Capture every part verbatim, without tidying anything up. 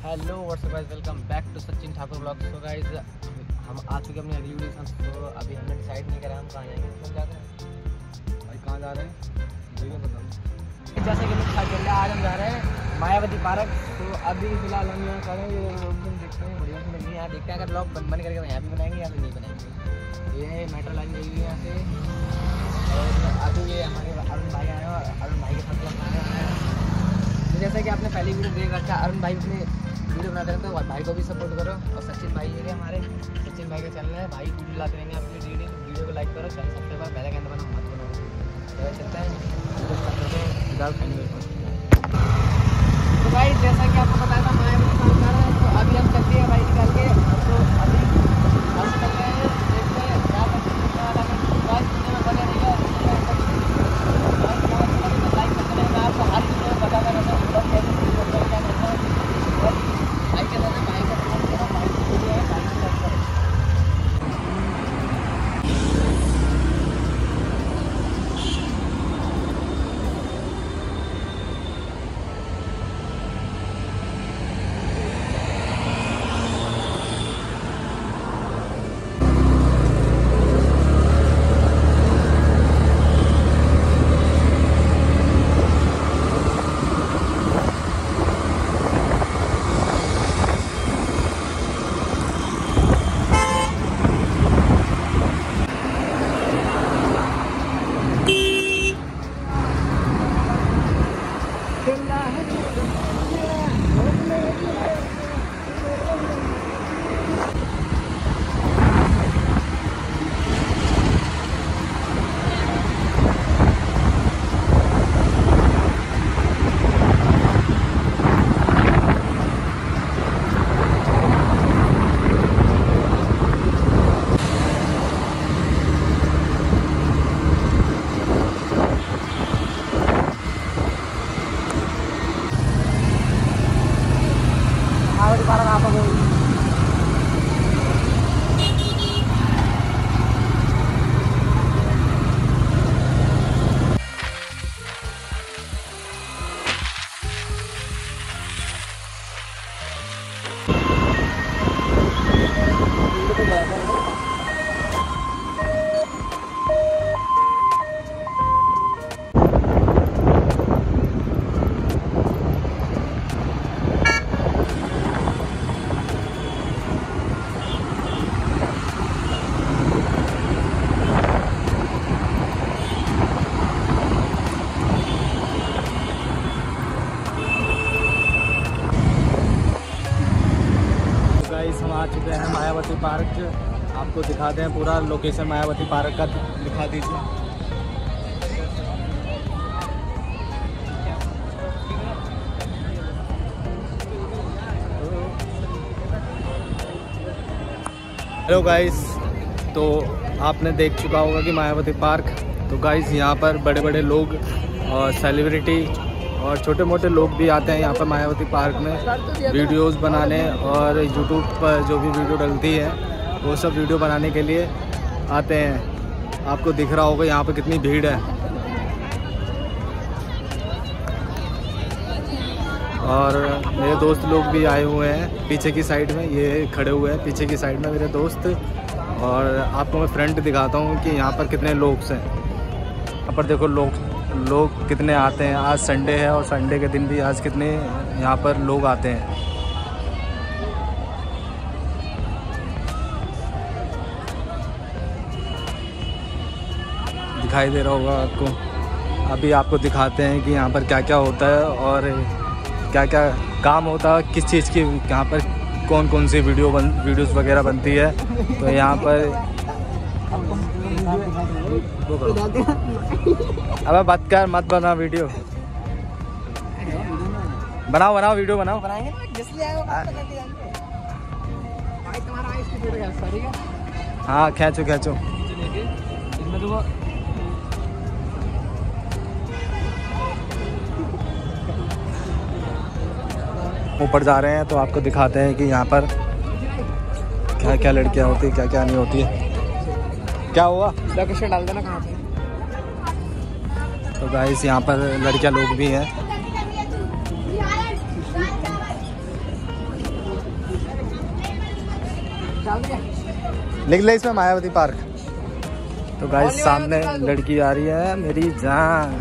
Hello what's up guys, welcome back to Sachin Thakur blog. So guys, हम आ चुके अपनी अगली वीडियो में। तो अभी हमने डिसाइड नहीं करा हम कहाँ जाएंगे। तो जा रहे हैं भाई, कहाँ जा रहे हैं मुझे बताओ। जैसे कि मुझे चल रहा है, आज हम जा रहे हैं मायावती पार्क। तो अभी फिलहाल हम यहाँ खड़े हैं, ये देखते हैं बढ़िया सी लग रही है। यहाँ देखते हैं अगर ब्लॉग बन बन करके यहाँ भी बनाएंगे या फिर नहीं बनाएंगे। ये है मेट्रो लाइन गई हुई है यहाँ से। और अभी ये हमारे अरुण भाई आए हैं और अरुण भाई के साथ लोग आए हैं। तो जैसा कि आपने पहली वीडियो देख रखा, अरुण भाई अपने वीडियो बनाते रहते हैं, तो भाई को भी सपोर्ट करो। और सचिन भाई है हमारे, सचिन भाई का चैनल है, भाई वीडियो लाते रहेंगे आपकी वीडियो वीडियो को लाइक करो, चैनल सब्सक्राइब करो, पहले के अंदर मत करो। चलते हैं तो भाई, जैसा कि आपको बताया था मायावती पार्क जा रहे हैं। तो अभी हम चलते हैं भाई निकाल के। तो अभी हम चल रहे हैं, देखते हैं क्या करने वाला है। गाइस वीडियो में बने रहिएगा, लाइक करते रहेंगे। मैं आपको हर वीडियो में बताता रहता हूँ ब्लॉग कैसे शुरू करते हैं, क्या करते हैं। और भाई के साथ भाई का सपोर्ट करो, भाई की वीडियो है, भाई को लाइक करो। हम आ चुके हैं मायावती पार्क। आपको दिखाते हैं पूरा लोकेशन मायावती पार्क का, दिखा दीजिए। हेलो गाइस, तो आपने देख चुका होगा कि मायावती पार्क। तो गाइस, यहाँ पर बड़े बड़े लोग और सेलिब्रिटी और छोटे मोटे लोग भी आते हैं यहाँ पर मायावती पार्क में वीडियोस बनाने, और यूट्यूब पर जो भी वीडियो डलती है वो सब वीडियो बनाने के लिए आते हैं। आपको दिख रहा होगा यहाँ पर कितनी भीड़ है। और मेरे दोस्त लोग भी आए हुए हैं पीछे की साइड में, ये खड़े हुए हैं पीछे की साइड में मेरे दोस्त। और आपको मैं फ्रंट दिखाता हूँ कि यहाँ पर कितने लोग हैं। यहाँ पर देखो लोग लोग कितने आते हैं। आज संडे है और संडे के दिन भी आज कितने यहाँ पर लोग आते हैं। दिखाई दे रहा होगा आपको। अभी आपको दिखाते हैं कि यहाँ पर क्या क्या होता है और क्या क्या काम होता है, किस चीज़ की यहाँ पर कौन कौन सी वीडियो बन वीडियोस वगैरह बनती है। तो यहाँ पर अबे मत कर, मत बना वीडियो। बनाओ बनाओ वीडियो बनाओ। हाँ खींचो खींचो। ऊपर जा रहे हैं तो आपको दिखाते हैं कि यहाँ पर क्या क्या लड़कियाँ होती है, क्या क्या नहीं होती है। क्या हुआ, लोकेशन डाल देना कहाँ पे। तो गाइस, यहाँ पर लड़कियाँ लोग भी हैं। लिख ले इसमें मायावती पार्क। तो गाइस सामने लड़की आ रही है मेरी जान।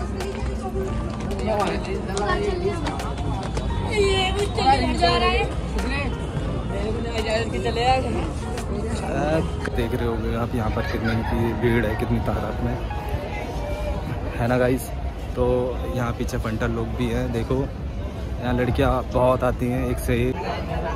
देख रहे होगे आप यहाँ पर कितनी की भीड़ है, कितनी तादाद में है ना गाइस। तो यहाँ पीछे फंटर लोग भी हैं, देखो यहाँ लड़कियाँ बहुत आती हैं एक से एक।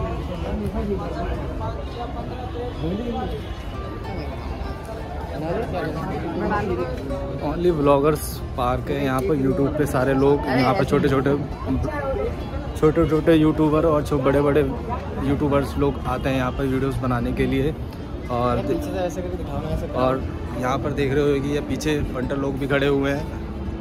ओनली व्लॉगर्स पार्क है यहाँ पर। यूट्यूब पे सारे लोग यहाँ पर छोटे छोटे छोटे छोटे यूट्यूबर और जो बड़े बड़े यूट्यूबर्स लोग आते हैं यहाँ पर वीडियोस बनाने के लिए। और और यहाँ पर देख रहे हो कि ये पीछे फंटर लोग भी खड़े हुए हैं।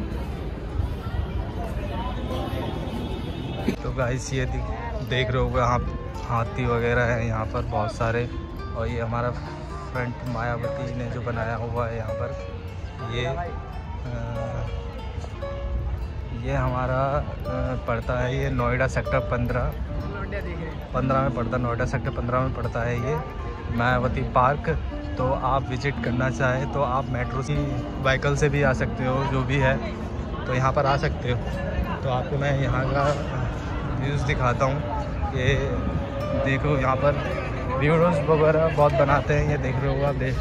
तो गाइस ये देख रहे होगे आप हाथी वगैरह है यहाँ पर बहुत सारे। और ये हमारा फ्रंट मायावती ने जो बनाया हुआ है यहाँ पर, ये आ, ये हमारा पड़ता है, ये नोएडा सेक्टर पंद्रह पंद्रह में पड़ता है, नोएडा सेक्टर पंद्रह में पड़ता है ये मायावती पार्क। तो आप विजिट करना चाहें तो आप मेट्रो की व्हीकल से भी आ सकते हो, जो भी है तो यहाँ पर आ सकते हो। तो आपको मैं यहाँ का व्यूज़ दिखाता हूँ। ये देखो यहाँ पर वीडियोस वगैरह बहुत बनाते हैं, ये देख रहे हो आप, देख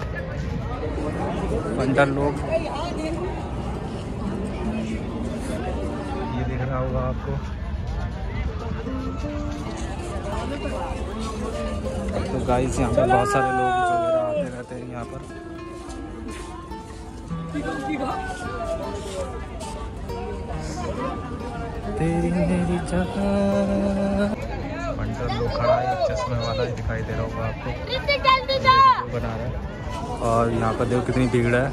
फंटर लोग, ये दिख रहा होगा आपको। तो गाइस यहाँ पर बहुत सारे लोग वगैरह आते रहते हैं यहाँ पर। तेरी मेरी जगह फंटर लोग खड़ा है, एक चश्मे वाला दिखाई दे रहा होगा आपको, बना रहा है। और यहाँ पर देखो कितनी भीड़ है।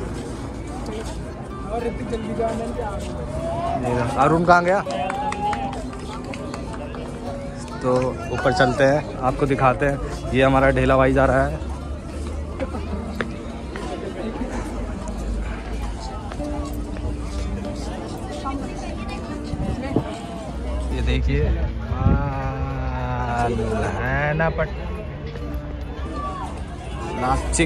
अरुण कहाँ गया? तो ऊपर चलते हैं, आपको दिखाते हैं। ये हमारा ढेला भाई जा रहा है। ये देखिए है ना पट नासिक।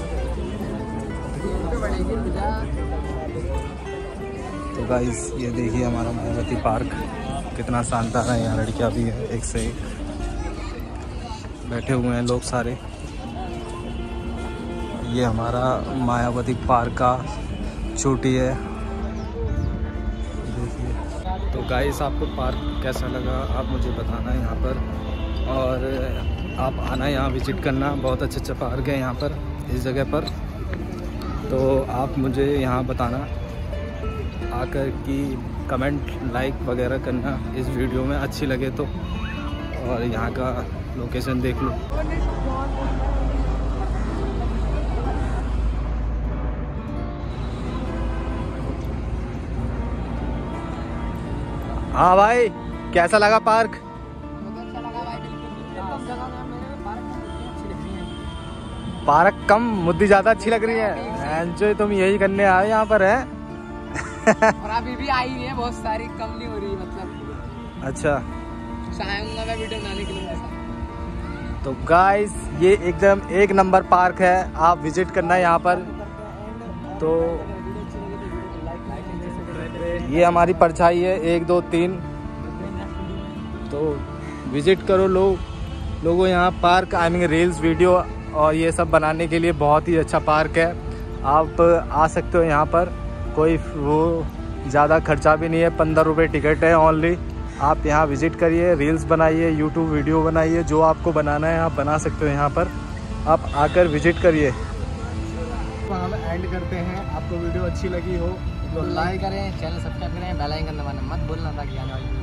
तो गाइस ये देखिए हमारा मायावती पार्क कितना शानदार है। यहाँ लड़कियाँ भी हैं एक से एक, बैठे हुए हैं लोग सारे। ये हमारा मायावती पार्क का चोटी है, देखिए। तो गाइस आपको पार्क कैसा लगा आप मुझे बताना यहाँ पर, और आप आना यहाँ विजिट करना। बहुत अच्छा अच्छा पार्क है यहाँ पर, इस जगह पर। तो आप मुझे यहाँ बताना आकर कि कमेंट लाइक वगैरह करना इस वीडियो में अच्छी लगे तो। और यहाँ का लोकेशन देख लो। हाँ भाई कैसा लगा पार्क? पार्क कम मुद्दी ज्यादा अच्छी लग रही है। एंजॉय तुम यही करने आए यहाँ पर है। और अभी भी आई नहीं है, बहुत सारी कम नहीं हो रही मतलब। अच्छा चाहूंगा मैं वीडियो बनाने के लिए। तो गाइस ये एकदम एक नंबर पार्क है, आप विजिट करना यहाँ पर। तो ये हमारी परछाई है, एक दो तीन। तो विजिट करो लोग लोगों यहाँ park. I mean reels video और ये सब बनाने के लिए बहुत ही अच्छा पार्क है। आप आ सकते हो यहाँ पर, कोई वो ज़्यादा खर्चा भी नहीं है, पंद्रह रुपये टिकट है ओनली। आप यहाँ विज़िट करिए, रील्स बनाइए, यूट्यूब वीडियो बनाइए, जो आपको बनाना है आप बना सकते हो यहाँ पर। आप आकर विज़िट करिए। हम एंड करते हैं। आपको वीडियो अच्छी लगी हो तो लाइक करें, चैनल सब्सक्राइब करें, बेल आइकन दबाना मत भूलना ताकि आने वाली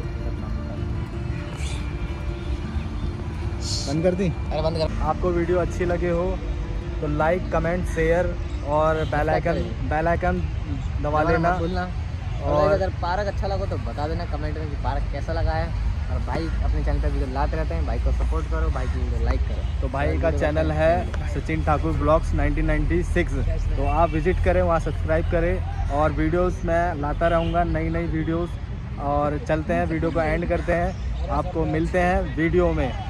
बंद कर दी। अरे बंद कर। आपको वीडियो अच्छी लगे हो तो लाइक कमेंट शेयर और बेल आइकन बेल आइकन दबा लेना भूलना। और अगर पार्क अच्छा लगा तो बता देना कमेंट में कि पार्क कैसा लगा है। और भाई अपने चैनल पर वीडियो लाते रहते हैं, भाई को सपोर्ट करो, भाई की वीडियो लाइक करो। तो भाई का चैनल है Sachin Thakur blogs nineteen ninety six. तो आप विजिट करें, वहाँ सब्सक्राइब करें। और वीडियोस मैं लाता रहूँगा, नई नई वीडियोस। और चलते हैं, वीडियो को एंड करते हैं, आपको मिलते हैं वीडियो में।